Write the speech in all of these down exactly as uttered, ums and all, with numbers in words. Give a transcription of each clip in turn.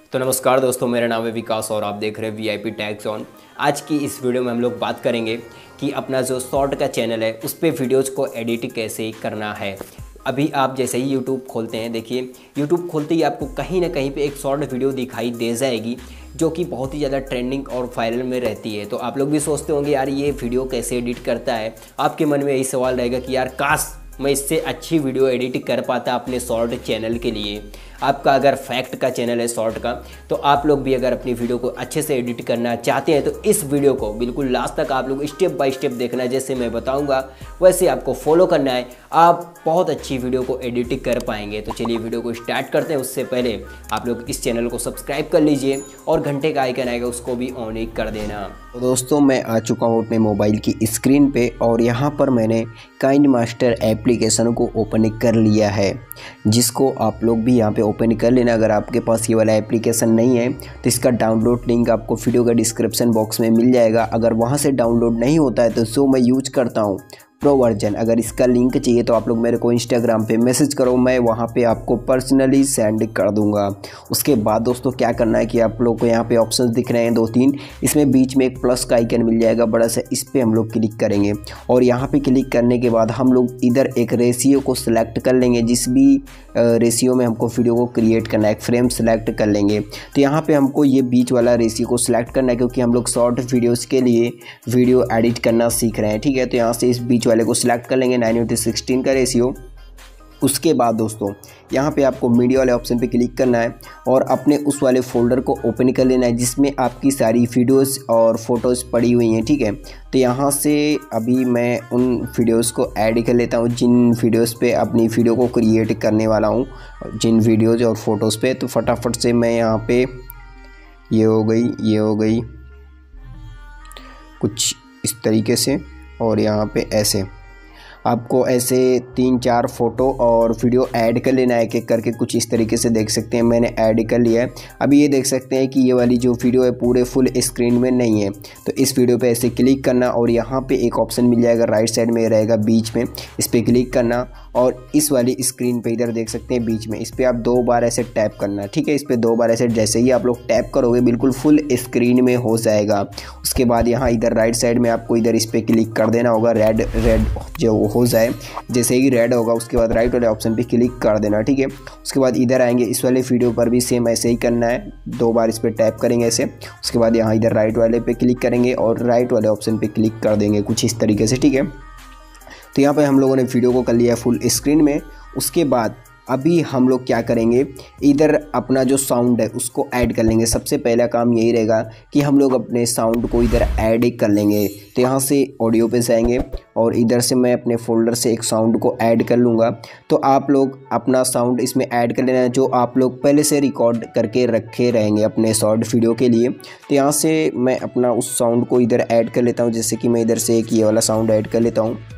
तो नमस्कार दोस्तों, मेरा नाम है विकास और आप देख रहे हैं V I P tag zone. आज की इस वीडियो में हम लोग बात करेंगे कि अपना जो शॉर्ट का चैनल है उस पर वीडियोज़ को एडिट कैसे करना है। अभी आप जैसे ही यूट्यूब खोलते हैं, देखिए यूट्यूब खोलते ही आपको कहीं ना कहीं पे एक शॉर्ट वीडियो दिखाई दे जाएगी जो कि बहुत ही ज़्यादा ट्रेंडिंग और वायरल में रहती है। तो आप लोग भी सोचते होंगे यार ये वीडियो कैसे एडिट करता है। आपके मन में यही सवाल रहेगा कि यार काश मैं इससे अच्छी वीडियो एडिट कर पाता अपने शॉर्ट चैनल के लिए। आपका अगर फैक्ट का चैनल है शॉर्ट का, तो आप लोग भी अगर अपनी वीडियो को अच्छे से एडिट करना चाहते हैं तो इस वीडियो को बिल्कुल लास्ट तक आप लोग स्टेप बाय स्टेप देखना है। जैसे मैं बताऊंगा वैसे आपको फॉलो करना है, आप बहुत अच्छी वीडियो को एडिट कर पाएंगे। तो चलिए वीडियो को स्टार्ट करते हैं। उससे पहले आप लोग इस चैनल को सब्सक्राइब कर लीजिए और घंटे का आइकन आएगा उसको भी ऑन ही कर देना। तो दोस्तों, मैं आ चुका हूँ अपने मोबाइल की स्क्रीन पे और यहाँ पर मैंने काइनमास्टर एप्लीकेशन को ओपन कर लिया है, जिसको आप लोग भी यहाँ पे ओपन कर लेना। अगर आपके पास ये वाला एप्लीकेशन नहीं है तो इसका डाउनलोड लिंक आपको वीडियो का डिस्क्रिप्शन बॉक्स में मिल जाएगा। अगर वहाँ से डाउनलोड नहीं होता है तो जो मैं यूज करता हूँ प्रो वर्जन, अगर इसका लिंक चाहिए तो आप लोग मेरे को इंस्टाग्राम पे मैसेज करो, मैं वहाँ पे आपको पर्सनली सेंड कर दूंगा। उसके बाद दोस्तों क्या करना है कि आप लोग को यहाँ पे ऑप्शंस दिख रहे हैं दो तीन, इसमें बीच में एक प्लस का आइकन मिल जाएगा बड़ा सा, इस पर हम लोग क्लिक करेंगे और यहाँ पे क्लिक करने के बाद हम लोग इधर एक रेशियो को सिलेक्ट कर लेंगे। जिस भी रेशियो में हमको वीडियो को क्रिएट करना है एक फ्रेम सेलेक्ट कर लेंगे। तो यहाँ पे हमको ये बीच वाला रेशियो को सिलेक्ट करना है, क्योंकि हम लोग शॉर्ट वीडियोस के लिए वीडियो एडिट करना सीख रहे हैं। ठीक है, तो यहाँ से इस बीच वाले को सिलेक्ट कर लेंगे नाइन इनटू सिक्सटीन का रेशियो। उसके बाद दोस्तों यहाँ पे आपको मीडिया वाले ऑप्शन पे क्लिक करना है और अपने उस वाले फोल्डर को ओपन कर लेना है जिसमें आपकी सारी वीडियोस और फोटोज़ पड़ी हुई हैं। ठीक है, तो यहाँ से अभी मैं उन वीडियोस को ऐड कर लेता हूँ जिन वीडियोस पे अपनी वीडियो को क्रिएट करने वाला हूँ, जिन वीडियोज़ और फोटोज़ पे। तो फटाफट से मैं यहाँ पे, ये हो गई ये हो गई कुछ इस तरीके से, और यहाँ पे ऐसे आपको ऐसे तीन चार फ़ोटो और वीडियो ऐड कर लेना है एक एक करके। कुछ इस तरीके से देख सकते हैं मैंने ऐड कर लिया है। अभी ये देख सकते हैं कि ये वाली जो वीडियो है पूरे फुल स्क्रीन में नहीं है, तो इस वीडियो पे ऐसे क्लिक करना और यहाँ पे एक ऑप्शन मिल जाएगा राइट साइड में रहेगा बीच में, इस पर क्लिक करना और इस वाली स्क्रीन पे इधर देख सकते हैं बीच में, इस पर आप दो बार ऐसे टैप करना। ठीक है, इस पर दो बार ऐसे जैसे ही आप लोग टैप करोगे बिल्कुल फुल स्क्रीन में हो जाएगा। उसके बाद यहाँ इधर राइट साइड में आपको इधर इस पर क्लिक कर देना होगा, रेड रेड जो हो जाए, जैसे ही रेड होगा उसके बाद राइट वाले ऑप्शन पे क्लिक कर देना। ठीक है, उसके बाद इधर आएंगे, इस वाले वीडियो पर भी सेम ऐसे ही करना है, दो बार इस पर टैप करेंगे ऐसे। उसके बाद यहाँ इधर राइट वाले पे क्लिक करेंगे और राइट वाले ऑप्शन पे क्लिक कर देंगे कुछ इस तरीके से। ठीक है, तो यहाँ पे हम लोगों ने वीडियो को कर लिया है फुल स्क्रीन में। उसके बाद अभी हम लोग क्या करेंगे, इधर अपना जो साउंड है उसको ऐड कर लेंगे। सबसे पहला काम यही रहेगा कि हम लोग अपने साउंड को इधर ऐड कर लेंगे। तो यहाँ से ऑडियो पे जाएंगे और इधर से मैं अपने फोल्डर से एक साउंड को ऐड कर लूँगा। तो आप लोग अपना साउंड इसमें ऐड कर लेना है जो आप लोग पहले से रिकॉर्ड करके रखे रहेंगे अपने शॉर्ट वीडियो के लिए। तो यहाँ से मैं अपना उस साउंड को इधर ऐड कर लेता हूँ। जैसे कि मैं इधर से एक ये वाला साउंड ऐड कर लेता हूँ,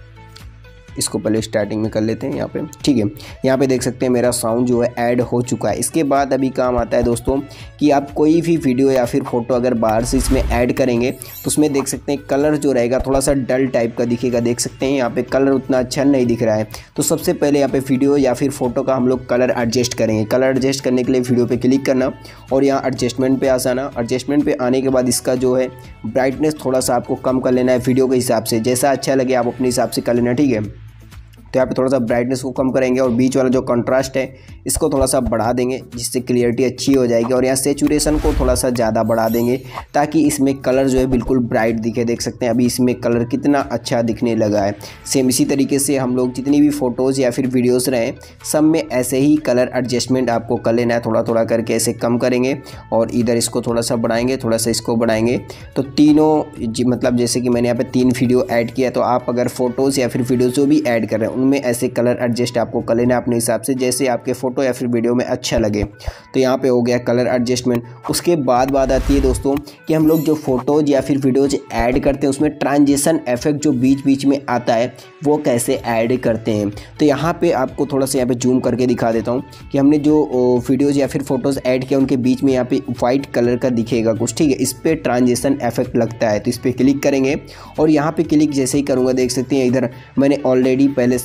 इसको पहले स्टार्टिंग में कर लेते हैं यहाँ पे। ठीक है, यहाँ पे देख सकते हैं मेरा साउंड जो है ऐड हो चुका है। इसके बाद अभी काम आता है दोस्तों कि आप कोई भी वीडियो या फिर फोटो अगर बाहर से इसमें ऐड करेंगे तो उसमें देख सकते हैं कलर जो रहेगा थोड़ा सा डल टाइप का दिखेगा। देख सकते हैं यहाँ पे कलर उतना अच्छा नहीं दिख रहा है। तो सबसे पहले यहाँ पे वीडियो या फिर फोटो का हम लोग कलर एडजस्ट करेंगे। कलर एडजस्ट करने के लिए वीडियो पे क्लिक करना और यहाँ एडजस्टमेंट पे आ जाना। एडजस्टमेंट पे आने के बाद इसका जो है ब्राइटनेस थोड़ा सा आपको कम कर लेना है वीडियो के हिसाब से, जैसा अच्छा लगे आप अपने हिसाब से कर लेना। ठीक है, तो यहाँ पे थोड़ा सा ब्राइटनेस को कम करेंगे और बीच वाला जो कंट्रास्ट है इसको थोड़ा सा बढ़ा देंगे जिससे क्लियरिटी अच्छी हो जाएगी। और यहाँ सेचुरेशन को थोड़ा सा ज़्यादा बढ़ा देंगे ताकि इसमें कलर जो है बिल्कुल ब्राइट दिखे। देख सकते हैं अभी इसमें कलर कितना अच्छा दिखने लगा है। सेम इसी तरीके से हम लोग जितनी भी फ़ोटोज़ या फिर वीडियोज़ रहें सब में ऐसे ही कलर एडजस्टमेंट आपको कर लेना है। थोड़ा थोड़ा करके ऐसे कम करेंगे और इधर इसको थोड़ा सा बढ़ाएंगे, थोड़ा सा इसको बढ़ाएंगे। तो तीनों मतलब जैसे कि मैंने यहाँ पर तीन वीडियो ऐड किया, तो आप अगर फ़ोटोज़ या फिर वीडियोज़ जो भी ऐड कर रहे हैं उनमें ऐसे कलर एडजस्ट आपको कर लेना अपने हिसाब से, जैसे आपके फ़ोटो या फिर वीडियो में अच्छा लगे। तो यहाँ पे हो गया कलर एडजस्टमेंट। उसके बाद बात आती है दोस्तों कि हम लोग जो फोटोज़ या फिर वीडियोज़ ऐड करते हैं उसमें ट्रांजिशन इफेक्ट जो बीच बीच में आता है वो कैसे ऐड करते हैं। तो यहाँ पे आपको थोड़ा सा यहाँ पे जूम करके दिखा देता हूँ कि हमने जो वीडियोज़ या फिर फोटोज़ ऐड किया उनके बीच में यहाँ पे वाइट कलर का दिखेगा कुछ। ठीक है, इस पर ट्रांजिशन इफेक्ट लगता है, तो इस पर क्लिक करेंगे और यहाँ पर क्लिक जैसे ही करूँगा देख सकते हैं इधर मैंने ऑलरेडी पहले से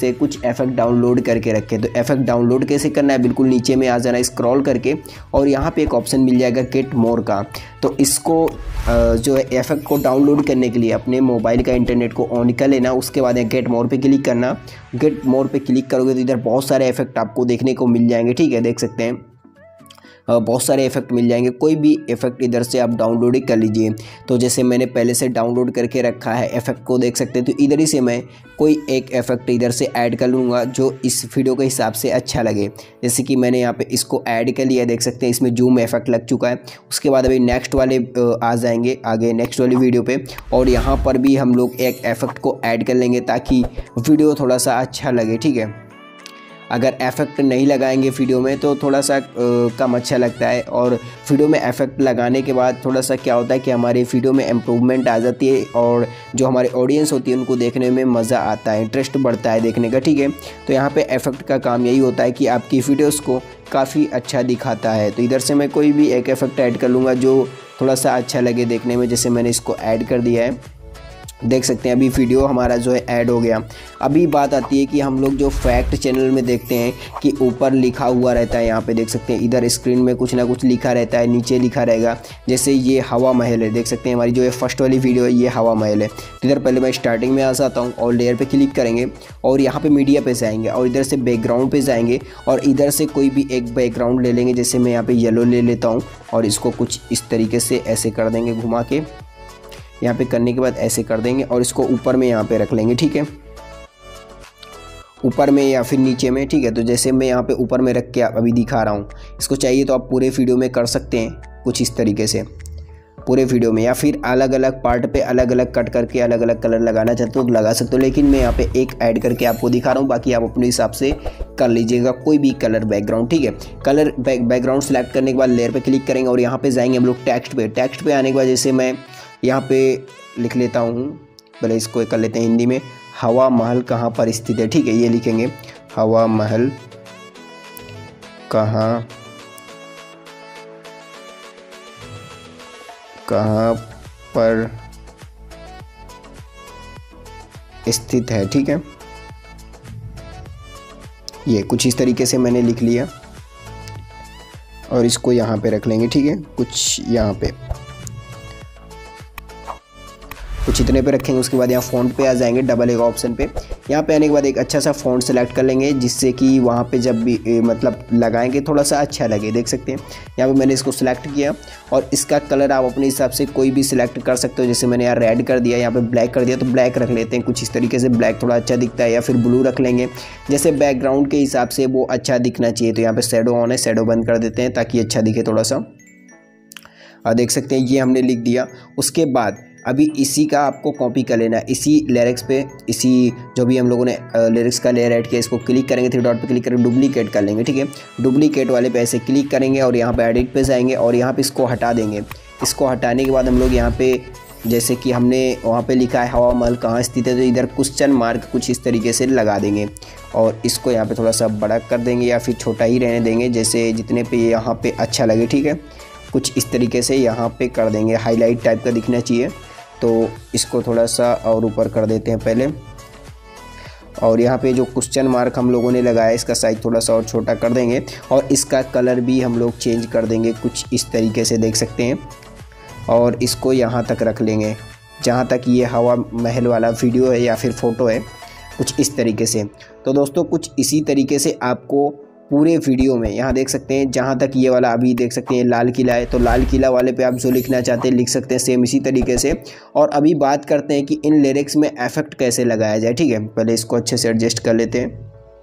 से कुछ इफेक्ट डाउनलोड करके रखें। तो इफेक्ट डाउनलोड कैसे करना है, बिल्कुल नीचे में आ जाना स्क्रॉल करके और यहाँ पे एक ऑप्शन मिल जाएगा गेट मोर का। तो इसको जो है इफेक्ट को डाउनलोड करने के लिए अपने मोबाइल का इंटरनेट को ऑन कर लेना, उसके बाद गेट मोर पे क्लिक करना। गेट मोर पे क्लिक करोगे तो इधर बहुत सारे इफेक्ट आपको देखने को मिल जाएंगे, ठीक है, देख सकते हैं बहुत सारे इफेक्ट मिल जाएंगे। कोई भी इफेक्ट इधर से आप डाउनलोड ही कर लीजिए। तो जैसे मैंने पहले से डाउनलोड करके रखा है इफेक्ट को देख सकते हैं, तो इधर ही से मैं कोई एक इफेक्ट इधर से ऐड कर लूँगा जो इस वीडियो के हिसाब से अच्छा लगे। जैसे कि मैंने यहाँ पे इसको ऐड कर लिया, देख सकते हैं इसमें जूम इफेक्ट लग चुका है। उसके बाद अभी नेक्स्ट वाले आ जाएंगे आगे नेक्स्ट वाली वीडियो पे, और यहाँ पर भी हम लोग एक इफेक्ट को ऐड कर लेंगे ताकि वीडियो थोड़ा सा अच्छा लगे, ठीक है। अगर इफेक्ट नहीं लगाएंगे वीडियो में तो थोड़ा सा कम अच्छा लगता है, और वीडियो में इफेक्ट लगाने के बाद थोड़ा सा क्या होता है कि हमारे वीडियो में इम्प्रूवमेंट आ जाती है और जो हमारे ऑडियंस होती है उनको देखने में मज़ा आता है, इंटरेस्ट बढ़ता है देखने का, ठीक है। तो यहाँ पे इफेक्ट का काम यही होता है कि आपकी वीडियोस को काफ़ी अच्छा दिखाता है। तो इधर से मैं कोई भी एक इफेक्ट ऐड कर लूँगा जो थोड़ा सा अच्छा लगे देखने में। जैसे मैंने इसको ऐड कर दिया है, देख सकते हैं अभी वीडियो हमारा जो है ऐड हो गया। अभी बात आती है कि हम लोग जो फैक्ट चैनल में देखते हैं कि ऊपर लिखा हुआ रहता है, यहाँ पे देख सकते हैं इधर स्क्रीन में कुछ ना कुछ लिखा रहता है, नीचे लिखा रहेगा। जैसे ये हवा महल है, देख सकते हैं हमारी जो है फर्स्ट वाली वीडियो है ये हवा महल है। तो इधर पहले मैं स्टार्टिंग में आ जाता हूँ और लेयर पर क्लिक करेंगे और यहाँ पर मीडिया पे जाएंगे और इधर से बैकग्राउंड पर जाएंगे और इधर से कोई भी एक बैकग्राउंड ले लेंगे। जैसे मैं यहाँ पर येलो ले लेता हूँ और इसको कुछ इस तरीके से ऐसे कर देंगे घुमा के, यहाँ पे करने के बाद ऐसे कर देंगे और इसको ऊपर में यहाँ पे रख लेंगे, ठीक है, ऊपर में या फिर नीचे में, ठीक है। तो जैसे मैं यहाँ पे ऊपर में रख के अभी दिखा रहा हूँ, इसको चाहिए तो आप पूरे वीडियो में कर सकते हैं कुछ इस तरीके से पूरे वीडियो में, या फिर अलग अलग पार्ट पे अलग अलग कट करके अलग अलग कलर लगाना चाहते हो तो लगा सकते हो। लेकिन मैं यहाँ पे एक ऐड करके आपको दिखा रहा हूँ, बाकी आप अपने हिसाब से कर लीजिएगा कोई भी कलर बैकग्राउंड, ठीक है। कलर बैकग्राउंड सेलेक्ट करने के बाद लेयर पे क्लिक करेंगे और यहाँ पे जाएंगे हम लोग टेक्स्ट पे। टेक्स्ट पे आने के बाद जैसे मैं यहाँ पे लिख लेता हूँ, पहले इसको कर लेते हैं हिंदी में, हवा महल कहाँ पर स्थित है, ठीक है, ये लिखेंगे हवा महल कहाँ कहाँ पर स्थित है, ठीक है। ये कुछ इस तरीके से मैंने लिख लिया और इसको यहाँ पे रख लेंगे, ठीक है, कुछ यहाँ पे कुछ इतने पे रखेंगे। उसके बाद यहाँ फ़ॉन्ट पे आ जाएंगे, डबल एक ऑप्शन पे। यहाँ पे आने के बाद एक अच्छा सा फ़ॉन्ट सेलेक्ट कर लेंगे जिससे कि वहाँ पे जब भी ए, मतलब लगाएंगे थोड़ा सा अच्छा लगे, देख सकते हैं। यहाँ पे मैंने इसको सिलेक्ट किया और इसका कलर आप अपने हिसाब से कोई भी सिलेक्ट कर सकते हो। जैसे मैंने यहाँ रेड कर दिया, यहाँ पे ब्लैक कर दिया, तो ब्लैक रख लेते हैं कुछ इस तरीके से, ब्लैक थोड़ा अच्छा दिखता है, या फिर ब्लू रख लेंगे। जैसे बैकग्राउंड के हिसाब से वो अच्छा दिखना चाहिए। तो यहाँ पर शैडो ऑन है, शैडो बंद कर देते हैं ताकि अच्छा दिखे थोड़ा सा। और देख सकते हैं ये हमने लिख दिया। उसके बाद अभी इसी का आपको कॉपी कर लेना है, इसी लिरिक्स पे, इसी जो भी हम लोगों ने लिरिक्स का लेयर ऐड किया, इसको क्लिक करेंगे, थ्री डॉट पे क्लिक करके डुप्लीकेट कर लेंगे, ठीक है। डुप्लीकेट वाले पे ऐसे क्लिक करेंगे और यहाँ पे एडिट पे जाएंगे और यहाँ पे इसको हटा देंगे। इसको हटाने के बाद हम लोग यहाँ पे जैसे कि हमने वहाँ पे लिखा है हवा महल कहाँ स्थित है, तो इधर क्वेश्चन मार्क कुछ इस तरीके से लगा देंगे और इसको यहाँ पे थोड़ा सा बड़ा कर देंगे या फिर छोटा ही रहने देंगे, जैसे जितने पे यहाँ पे अच्छा लगे, ठीक है। कुछ इस तरीके से यहाँ पे कर देंगे, हाईलाइट टाइप का दिखना चाहिए। तो इसको थोड़ा सा और ऊपर कर देते हैं पहले, और यहाँ पे जो क्वेश्चन मार्क हम लोगों ने लगाया इसका साइज थोड़ा सा और छोटा कर देंगे और इसका कलर भी हम लोग चेंज कर देंगे कुछ इस तरीके से, देख सकते हैं। और इसको यहाँ तक रख लेंगे जहाँ तक ये हवा महल वाला वीडियो है या फिर फ़ोटो है, कुछ इस तरीके से। तो दोस्तों कुछ इसी तरीके से आपको पूरे वीडियो में, यहाँ देख सकते हैं जहाँ तक ये वाला अभी देख सकते हैं लाल किला है, तो लाल किला वाले पे आप जो लिखना चाहते हैं लिख सकते हैं सेम इसी तरीके से। और अभी बात करते हैं कि इन लिरिक्स में इफेक्ट कैसे लगाया जाए, ठीक है। पहले इसको अच्छे से एडजस्ट कर लेते हैं।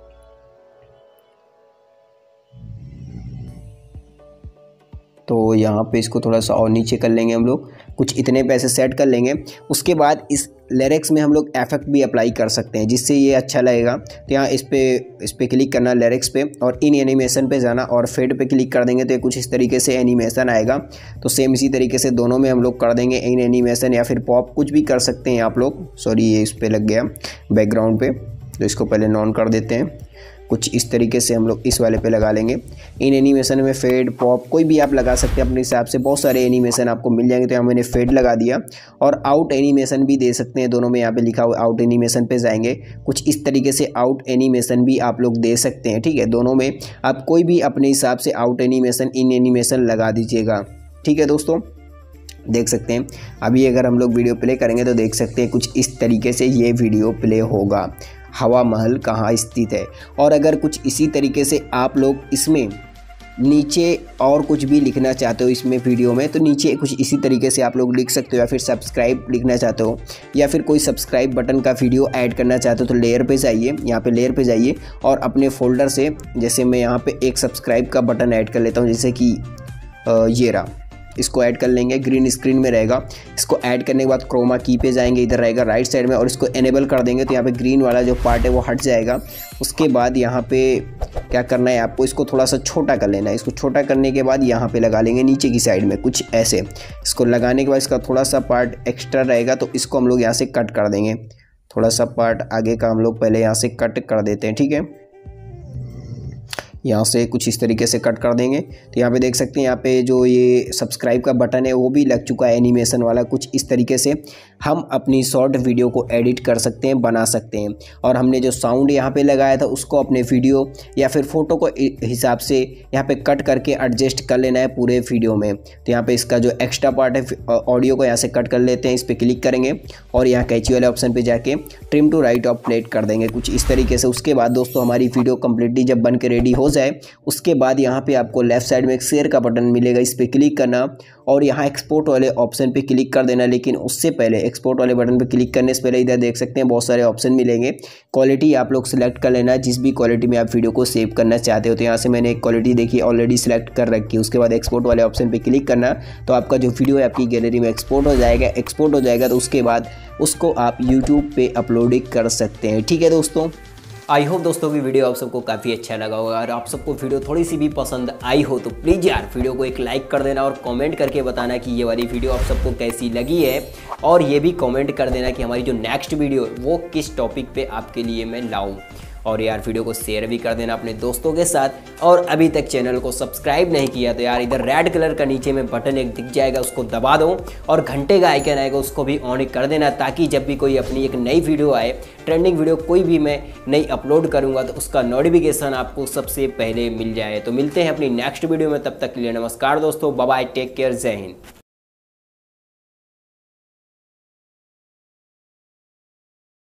तो यहाँ पे इसको थोड़ा सा और नीचे कर लेंगे हम लोग, कुछ इतने पैसे सेट कर लेंगे। उसके बाद इस लिरिक्स में हम लोग इफेक्ट भी अप्लाई कर सकते हैं जिससे ये अच्छा लगेगा। तो यहाँ इस पे इस पे क्लिक करना लिरिक्स पे और इन एनिमेशन पे जाना और फेड पे क्लिक कर देंगे तो ये कुछ इस तरीके से एनिमेशन आएगा। तो सेम इसी तरीके से दोनों में हम लोग कर देंगे इन एनिमेशन या फिर पॉप, कुछ भी कर सकते हैं आप लोग। सॉरी ये इस पर लग गया बैकग्राउंड पे, तो इसको पहले नॉन कर देते हैं। कुछ इस तरीके से हम लोग इस वाले पे लगा लेंगे। इन एनिमेशन में फेड पॉप कोई भी आप लगा सकते हैं अपने हिसाब से, बहुत सारे एनिमेशन आपको मिल जाएंगे। तो यहाँ मैंने फेड लगा दिया और आउट एनिमेशन भी दे सकते हैं, दोनों में यहाँ पे लिखा हुआ आउट एनिमेशन पे जाएंगे। कुछ इस तरीके से आउट एनिमेशन भी आप लोग दे सकते हैं, ठीक है। दोनों में आप कोई भी अपने हिसाब से आउट एनिमेशन इन एनिमेशन लगा दीजिएगा, ठीक है दोस्तों। देख सकते हैं अभी अगर हम लोग वीडियो प्ले करेंगे तो देख सकते हैं कुछ इस तरीके से ये वीडियो प्ले होगा, हवा महल कहाँ स्थित है। और अगर कुछ इसी तरीके से आप लोग इसमें नीचे और कुछ भी लिखना चाहते हो इसमें वीडियो में, तो नीचे कुछ इसी तरीके से आप लोग लिख सकते हो, या फिर सब्सक्राइब लिखना चाहते हो, या फिर कोई सब्सक्राइब बटन का वीडियो ऐड करना चाहते हो तो लेयर पे जाइए, यहाँ पे लेयर पे जाइए और अपने फोल्डर से, जैसे मैं यहाँ पे एक सब्सक्राइब का बटन ऐड कर लेता हूँ, जैसे कि ये रहा, इसको ऐड कर लेंगे, ग्रीन स्क्रीन में रहेगा। इसको ऐड करने के बाद क्रोमा की पे जाएंगे, इधर रहेगा राइट साइड में, और इसको एनेबल कर देंगे तो यहाँ पे ग्रीन वाला जो पार्ट है वो हट जाएगा। उसके बाद यहाँ पे क्या करना है आपको, इसको थोड़ा सा छोटा कर लेना है। इसको छोटा करने के बाद यहाँ पे लगा लेंगे नीचे की साइड में कुछ ऐसे। इसको लगाने के बाद इसका थोड़ा सा पार्ट एक्स्ट्रा रहेगा तो इसको हम लोग यहाँ से कट कर देंगे। थोड़ा सा पार्ट आगे का हम लोग पहले यहाँ से कट कर देते हैं, ठीक है। यहाँ से कुछ इस तरीके से कट कर देंगे। तो यहाँ पे देख सकते हैं यहाँ पे जो ये सब्सक्राइब का बटन है वो भी लग चुका है एनिमेशन वाला। कुछ इस तरीके से हम अपनी शॉर्ट वीडियो को एडिट कर सकते हैं, बना सकते हैं। और हमने जो साउंड यहाँ पे लगाया था उसको अपने वीडियो या फिर फ़ोटो को हिसाब से यहाँ पे कट करके एडजस्ट कर लेना है पूरे वीडियो में। तो यहाँ पे इसका जो एक्स्ट्रा पार्ट है ऑडियो को यहाँ से कट कर लेते हैं, इस पर क्लिक करेंगे और यहाँ कैची वाले ऑप्शन पर जाके trim to right of plate कर देंगे कुछ इस तरीके से। उसके बाद दोस्तों हमारी वीडियो कम्प्लीटली जब बन के रेडी हो जाए उसके बाद यहाँ पे आपको लेफ्ट साइड में एक शेयर का बटन मिलेगा, इस पे क्लिक करना और यहाँ एक्सपोर्ट वाले ऑप्शन पे क्लिक कर देना। लेकिन उससे पहले एक्सपोर्ट वाले बटन पे क्लिक करने से पहले इधर देख सकते हैं बहुत सारे ऑप्शन मिलेंगे। क्वालिटी आप लोग सिलेक्ट कर लेना, जिस भी क्वालिटी में आप वीडियो को सेव करना चाहते हो। तो यहाँ से मैंने एक क्वालिटी देखी ऑलरेडी सिलेक्ट कर रखी है। उसके बाद एक्सपोर्ट वाले ऑप्शन पर क्लिक करना तो आपका जो वीडियो है आपकी गैलरी में एक्सपोर्ट हो जाएगा। एक्सपोर्ट हो जाएगा तो उसके बाद उसको आप यूट्यूब पे अपलोड कर सकते हैं, ठीक है दोस्तों। आई होप दोस्तों की वीडियो आप सबको काफ़ी अच्छा लगा होगा। और आप सबको वीडियो थोड़ी सी भी पसंद आई हो तो प्लीज़ यार वीडियो को एक लाइक कर देना और कमेंट करके बताना कि ये वाली वीडियो आप सबको कैसी लगी है। और ये भी कमेंट कर देना कि हमारी जो नेक्स्ट वीडियो वो किस टॉपिक पे आपके लिए मैं लाऊं। और यार वीडियो को शेयर भी कर देना अपने दोस्तों के साथ। और अभी तक चैनल को सब्सक्राइब नहीं किया तो यार इधर रेड कलर का नीचे में बटन एक दिख जाएगा, उसको दबा दो और घंटे का आइकन आएगा उसको भी ऑन कर देना, ताकि जब भी कोई अपनी एक नई वीडियो आए, ट्रेंडिंग वीडियो कोई भी मैं नई अपलोड करूँगा तो उसका नोटिफिकेशन आपको सबसे पहले मिल जाए। तो मिलते हैं अपनी नेक्स्ट वीडियो में, तब तक के लिए नमस्कार दोस्तों, बाय बाय, टेक केयर, जय हिंद।